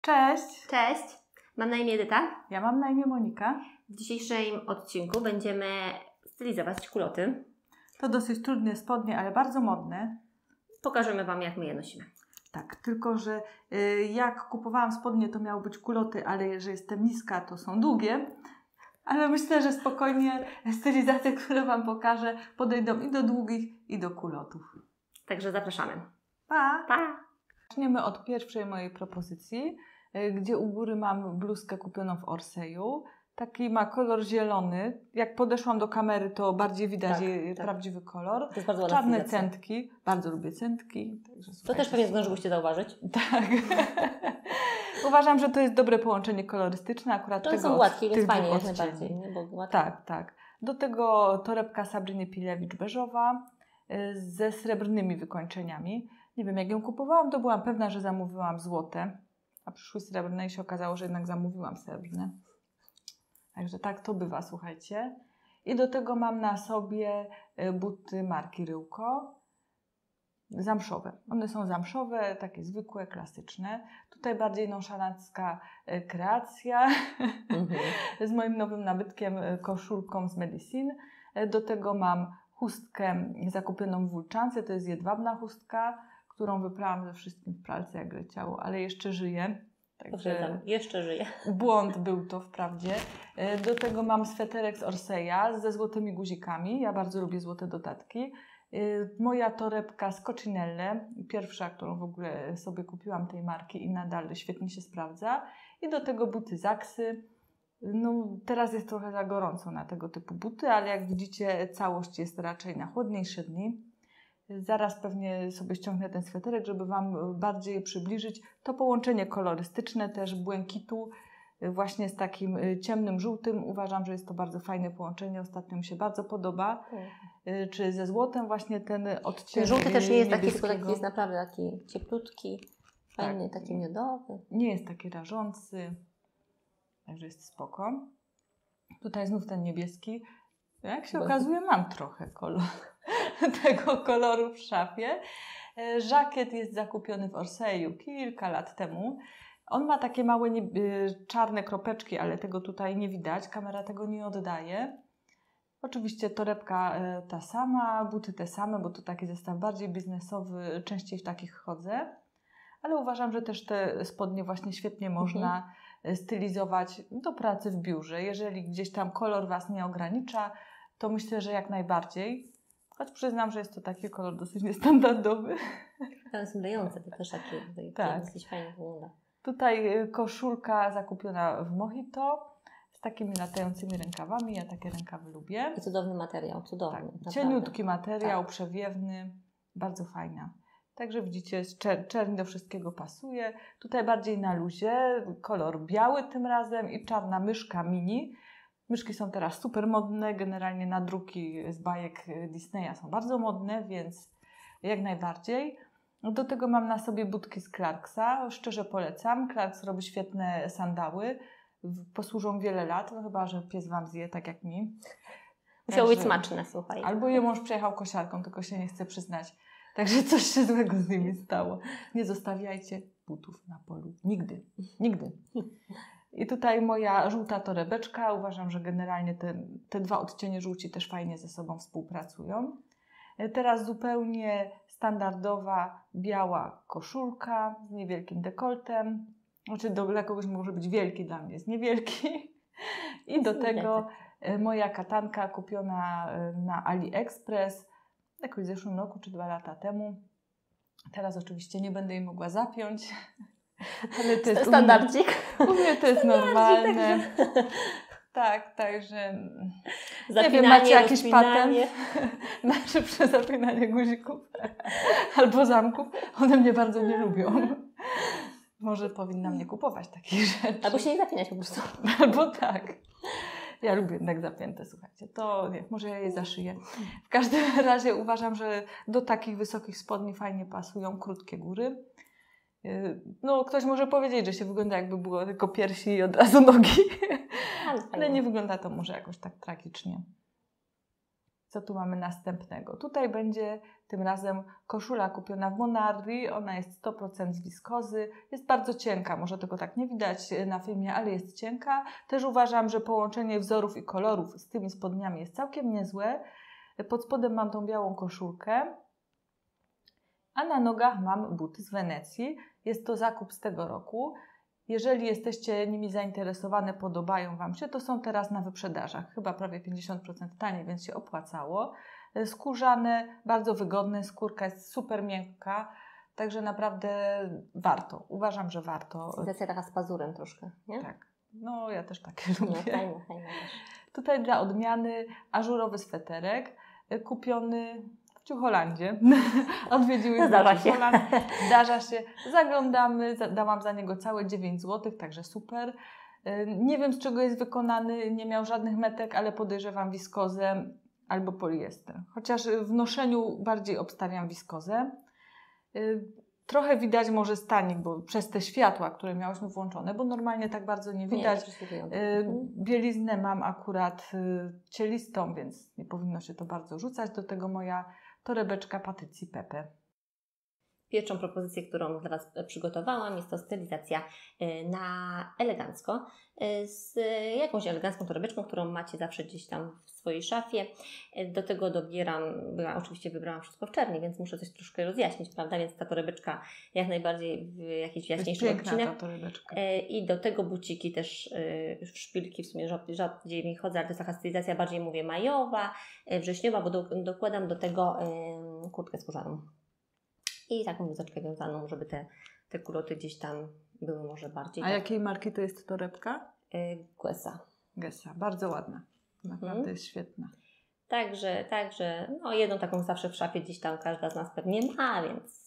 Cześć! Cześć, mam na imię Edyta. Ja mam na imię Monika. W dzisiejszym odcinku będziemy stylizować kuloty. To dosyć trudne spodnie, ale bardzo modne. Pokażemy Wam, jak my je nosimy. Tak, tylko że jak kupowałam spodnie, to miały być kuloty, ale że jestem niska, to są długie. Ale myślę, że spokojnie stylizacje, które Wam pokażę, podejdą i do długich, i do kulotów. Także zapraszamy. Pa! Pa! Zaczniemy od pierwszej mojej propozycji, gdzie u góry mam bluzkę kupioną w Orseju. Taki ma kolor zielony. Jak podeszłam do kamery, to bardziej widać jej prawdziwy kolor. To jest bardzo ładna czarne stylizacja. centki. Bardzo lubię centki. Także To też pewnie zdążyłyście zauważyć. Tak. Uważam, że to jest dobre połączenie kolorystyczne. Akurat To tego są gładkie, więc fajnie jak odcieni. najbardziej. Nie? Bo gładkie. Tak, tak. Do tego torebka Sabriny Pilewicz beżowa ze srebrnymi wykończeniami. Nie wiem, jak ją kupowałam, to byłam pewna, że zamówiłam złote, a przyszły srebrne i się okazało, że jednak zamówiłam srebrne. Także tak to bywa, słuchajcie. I do tego mam na sobie buty marki Ryłko. Zamszowe. One są zamszowe, takie zwykłe, klasyczne. Tutaj bardziej nonszalancka kreacja z moim nowym nabytkiem, koszulką z Medicine. Do tego mam chustkę zakupioną w Wólczance. To jest jedwabna chustka, którą wyprałam ze wszystkim w pralce, jak leciało, ale jeszcze żyje. Także jeszcze żyje. Błąd był to wprawdzie. Do tego mam sweterek z Orseja ze złotymi guzikami. Ja bardzo lubię złote dodatki. Moja torebka z Coccinelle, pierwsza, którą w ogóle sobie kupiłam tej marki i nadal świetnie się sprawdza. I do tego buty Zaksy. No, teraz jest trochę za gorąco na tego typu buty, ale jak widzicie, całość jest raczej na chłodniejsze dni. Zaraz pewnie sobie ściągnę ten sweterek, żeby Wam bardziej przybliżyć. To połączenie kolorystyczne też błękitu właśnie z takim ciemnym żółtym. Uważam, że jest to bardzo fajne połączenie. Ostatnio mi się bardzo podoba. Czy ze złotem właśnie ten odcień. Ten żółty też nie jest taki, tylko niebieskiego. taki jest naprawdę taki cieplutki, fajny, Tak. taki miodowy. Nie jest taki rażący. Także jest spoko. Tutaj znów ten niebieski. Jak się okazuje, mam trochę tego koloru w szafie. Żakiet jest zakupiony w Orseju kilka lat temu. On ma takie małe czarne kropeczki, ale tego tutaj nie widać. Kamera tego nie oddaje. Oczywiście torebka ta sama, buty te same, bo to taki zestaw bardziej biznesowy. Częściej w takich chodzę. Ale uważam, że też te spodnie właśnie świetnie można stylizować do pracy w biurze. Jeżeli gdzieś tam kolor Was nie ogranicza, to myślę, że jak najbardziej. Choć przyznam, że jest to taki kolor dosyć niestandardowy. One są lejące, to też takie dosyć fajnie wygląda. Tutaj koszulka zakupiona w Mojito z takimi latającymi rękawami. Ja takie rękawy lubię. I cudowny materiał, cudowny. Tak. Cieniutki materiał, przewiewny, bardzo fajna. Także widzicie, czerń do wszystkiego pasuje. Tutaj bardziej na luzie, kolor biały tym razem i czarna myszka mini. Myszki są teraz super modne, generalnie nadruki z bajek Disneya są bardzo modne, więc jak najbardziej. Do tego mam na sobie butki z Clarksa, szczerze polecam. Clarks robi świetne sandały, posłużą wiele lat, no chyba że pies Wam zje, tak jak mi. Musiało być smaczne, słuchaj. Albo je mąż przejechał kosiarką, tylko się nie chce przyznać. Także coś się złego z nimi stało. Nie zostawiajcie butów na polu. Nigdy. Nigdy. I tutaj moja żółta torebeczka. Uważam, że generalnie te dwa odcienie żółci też fajnie ze sobą współpracują. Teraz zupełnie standardowa biała koszulka z niewielkim dekoltem. Znaczy dla kogoś może być wielki, dla mnie jest niewielki. I do tego moja katanka kupiona na AliExpress jakoś w zeszłym roku czy 2 lata temu. Teraz oczywiście nie będę jej mogła zapiąć. Ale to jest standardzik. U mnie to jest normalne. Tak, także Zapinanie, nie wiem, macie jakiś rozpinanie. patent na szybsze zapinanie guzików albo zamków. One mnie bardzo nie lubią. Może powinnam nie kupować takich rzeczy. Albo się nie zapinać po prostu. Albo tak. Ja lubię jednak zapięte, słuchajcie. To nie, może ja je zaszyję. W każdym razie uważam, że do takich wysokich spodni fajnie pasują krótkie góry. No, ktoś może powiedzieć, że się wygląda jakby było tylko piersi i od razu nogi. Ale nie wygląda to może jakoś tak tragicznie. Co tu mamy następnego? Tutaj będzie tym razem koszula kupiona w Monardi. Ona jest 100% z wiskozy. Jest bardzo cienka. Może tego tak nie widać na filmie, ale jest cienka. Też uważam, że połączenie wzorów i kolorów z tymi spodniami jest całkiem niezłe. Pod spodem mam tą białą koszulkę. A na nogach mam buty z Wenecji. Jest to zakup z tego roku. Jeżeli jesteście nimi zainteresowane, podobają Wam się, to są teraz na wyprzedażach. Chyba prawie 50% taniej, więc się opłacało. Skórzane, bardzo wygodne, skórka jest super miękka, także naprawdę warto. Uważam, że warto. Stylizacja taka z pazurem troszkę, nie? Tak. No, ja też takie lubię. No, fajne też. Tutaj dla odmiany ażurowy sweterek kupiony w Ciucholandzie. Odwiedziły Zdarza się. Zdarza się. Zaglądamy. Dałam za niego całe 9 zł, także super. Nie wiem, z czego jest wykonany. Nie miał żadnych metek, ale podejrzewam wiskozę albo poliester. Chociaż w noszeniu bardziej obstawiam wiskozę. Trochę widać może stanik, bo przez te światła, które miałyśmy włączone, bo normalnie tak bardzo nie widać. Bieliznę mam akurat cielistą, więc nie powinno się to bardzo rzucać. Do tego moja torebeczka Patrycji Pepe. Pierwszą propozycję, którą dla Was przygotowałam, jest to stylizacja na elegancko z jakąś elegancką torebeczką, którą macie zawsze gdzieś tam w swojej szafie. Do tego dobieram, bo ja oczywiście wybrałam wszystko w czerni, więc muszę coś troszkę rozjaśnić, prawda? Więc ta torebeczka jak najbardziej w jakiś jaśniejszy odcinek. Ta torebeczka. I do tego buciki też szpilki w sumie rzadziej mi chodzą, ale to jest taka stylizacja bardziej mówię majowa, wrześniowa, bo dokładam do tego kurtkę skórzaną. I taką bluzeczkę wiązaną, żeby te kuloty gdzieś tam były może bardziej. A jakiej marki to jest torebka? Guessa. Guessa. Bardzo ładna. Naprawdę jest świetna. Także no jedną taką zawsze w szafie gdzieś tam każda z nas pewnie ma,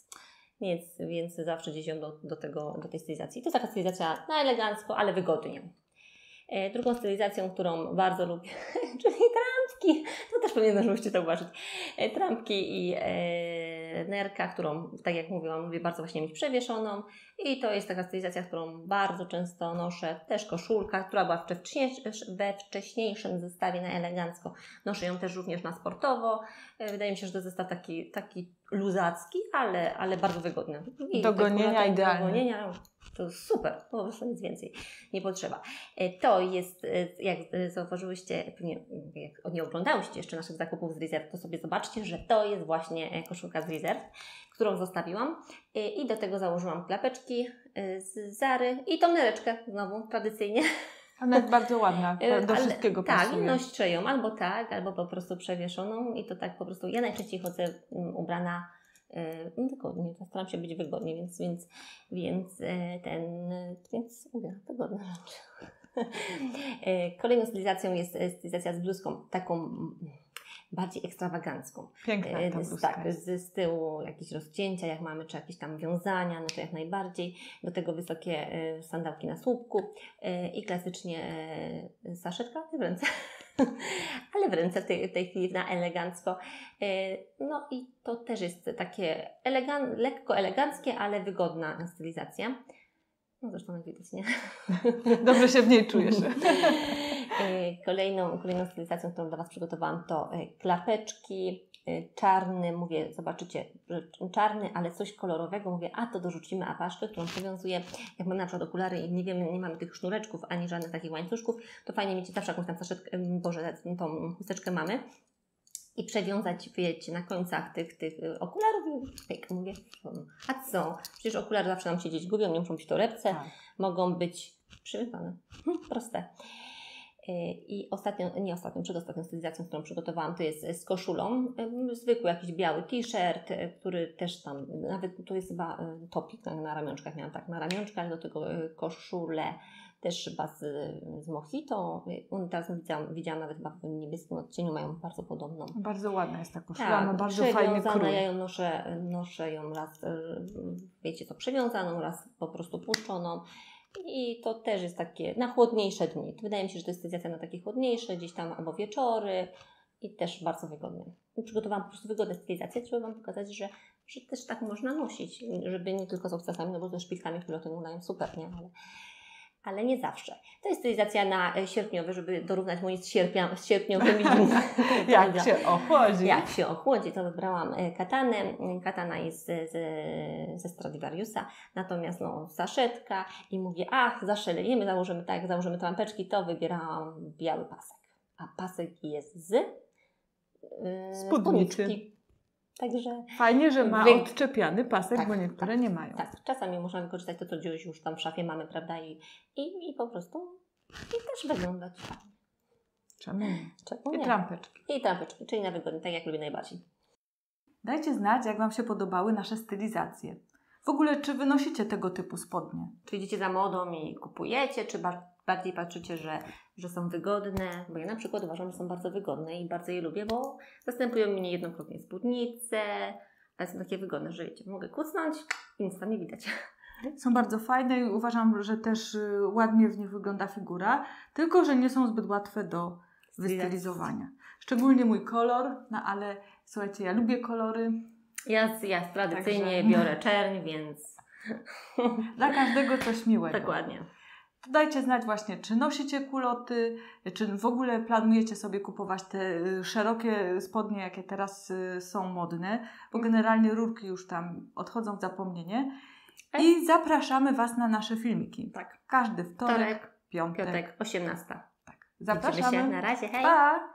więc zawsze gdzieś ją do tej stylizacji. To jest taka stylizacja na elegancko, ale wygodnie. Drugą stylizacją, którą bardzo lubię, czyli trampki. To też powinienem, żebyście to uważać. Trampki i nerka, którą, tak jak mówiłam, lubię bardzo właśnie mieć przewieszoną. I to jest taka stylizacja, którą bardzo często noszę. Też koszulka, która była we wcześniejszym zestawie na elegancko. Noszę ją też również na sportowo. Wydaje mi się, że to zestaw taki luzacki, ale bardzo wygodny. I do gonienia idealnie. Do gonienia, to super, po prostu nic więcej nie potrzeba. To jest, jak zauważyłyście, pewnie jak nie oglądałyście jeszcze naszych zakupów z Reserve, to sobie zobaczcie, że to jest właśnie koszulka z Reserve, którą zostawiłam i do tego założyłam klapeczki z Zary i tą nereczkę znowu tradycyjnie. Ona jest bardzo ładna, do wszystkiego pasuje. Tak, noszę ją albo tak, albo po prostu przewieszoną i to tak po prostu, ja najczęściej chodzę ubrana wygodnie, staram się być wygodnie, więc mówię, wygodna rzecz. Kolejną stylizacją jest stylizacja z bluzką, taką bardziej ekstrawagancką. Piękna ta bluzka. Tak, z tyłu jakieś rozcięcia, jak mamy, czy jakieś tam wiązania, no to jak najbardziej. Do tego wysokie sandałki na słupku i klasycznie saszetka w ręce. Ale w ręce w tej chwili na elegancko. No i to też jest takie lekko eleganckie, ale wygodna stylizacja. No zresztą jak widać, nie? Dobrze się w niej czujesz. Kolejną stylizacją, którą dla Was przygotowałam, to klapeczki, czarny, mówię, zobaczycie, czarny, ale coś kolorowego, mówię, a to dorzucimy apaszkę, którą przywiązuję, jak mamy na przykład okulary i nie wiemy, nie mamy tych sznureczków, ani żadnych takich łańcuszków, to fajnie mieć zawsze jakąś tam saszetkę, tą chusteczkę mamy i przewiązać, wiecie, na końcach tych okularów i pyk, mówię, a co? Przecież okulary zawsze nam się gdzieś gubią, nie muszą być w torebce, tak. Mogą być przywiązane. Proste. I przedostatnią stylizacją, którą przygotowałam, to jest z koszulą. Zwykły jakiś biały t-shirt, który też tam, nawet to jest chyba topik na ramionczkach, miałam tak na ramionczkach, do tego koszulę też chyba z mojito. Teraz widziałam nawet chyba w niebieskim odcieniu, mają bardzo podobną. Bardzo ładna jest ta koszula, tak, ma bardzo fajny krój. Ja ją noszę ją raz, wiecie co, przewiązaną, raz po prostu puszczoną. I to też jest takie na chłodniejsze dni. Wydaje mi się, że to jest stylizacja na takie chłodniejsze, gdzieś tam albo wieczory i też bardzo wygodne. Przygotowałam po prostu wygodne stylizacje, trzeba Wam pokazać, że też tak można nosić, żeby nie tylko z obcasami, no bo ze szpilkami, które to wyglądają super, nie? ale nie zawsze. To jest stylizacja na sierpniowy, żeby dorównać moim z sierpniowymi dniami. Jak się ochłodzi. Jak się ochłodzi, to wybrałam katanę. Katana jest ze Stradivariusa, natomiast saszetka i mówię, zaszalejemy, założymy trampeczki, to wybierałam biały pasek. A pasek jest z spódniczki. Także fajnie, że ma odczepiany pasek, bo niektóre nie mają. Tak, czasami można wykorzystać to, co gdzieś już tam w szafie mamy, prawda? I po prostu też wyglądać fajnie. Czemu nie? Czemu nie? I trampeczki, czyli na wygodnie, tak jak lubię najbardziej. Dajcie znać, jak Wam się podobały nasze stylizacje. W ogóle, czy wynosicie tego typu spodnie? Czy idziecie za modą i kupujecie, czy bardziej patrzycie, że są wygodne? Bo ja na przykład uważam, że są bardzo wygodne i bardzo je lubię, bo zastępują mi niejednokrotnie spódnice, ale są takie wygodne, że wiecie, mogę kucnąć i nic tam nie widać. Są bardzo fajne i uważam, że też ładnie w nich wygląda figura, tylko że nie są zbyt łatwe do wystylizowania. Szczególnie mój kolor, ale słuchajcie, ja lubię kolory. Ja tradycyjnie biorę czerń, więc... Dla każdego coś miłego. Dokładnie. To dajcie znać właśnie, czy nosicie kuloty, czy w ogóle planujecie sobie kupować te szerokie spodnie, jakie teraz są modne, bo generalnie rurki już tam odchodzą w zapomnienie. I zapraszamy Was na nasze filmiki. Tak. Każdy wtorek, piątek. 18. Tak. Zapraszamy. Widzimy się. Na razie, hej! Pa!